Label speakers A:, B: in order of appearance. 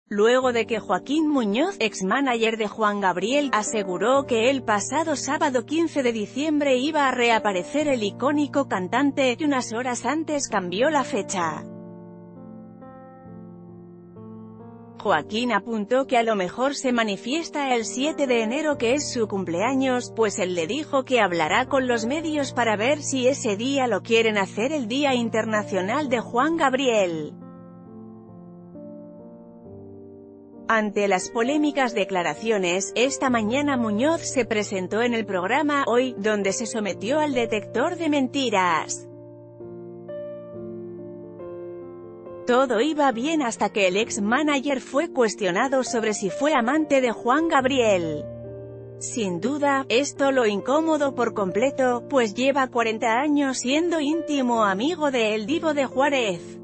A: luego de que Joaquín Muñoz, ex-manager de Juan Gabriel, aseguró que el pasado sábado 15 de diciembre iba a reaparecer el icónico cantante, y unas horas antes cambió la fecha. Joaquín apuntó que a lo mejor se manifiesta el 7 de enero, que es su cumpleaños, pues él le dijo que hablará con los medios para ver si ese día lo quieren hacer el Día Internacional de Juan Gabriel. Ante las polémicas declaraciones, esta mañana Muñoz se presentó en el programa Hoy, donde se sometió al detector de mentiras. Todo iba bien hasta que el ex-manager fue cuestionado sobre si fue amante de Juan Gabriel. Sin duda, esto lo incómodo por completo, pues lleva 40 años siendo íntimo amigo de El Divo de Juárez.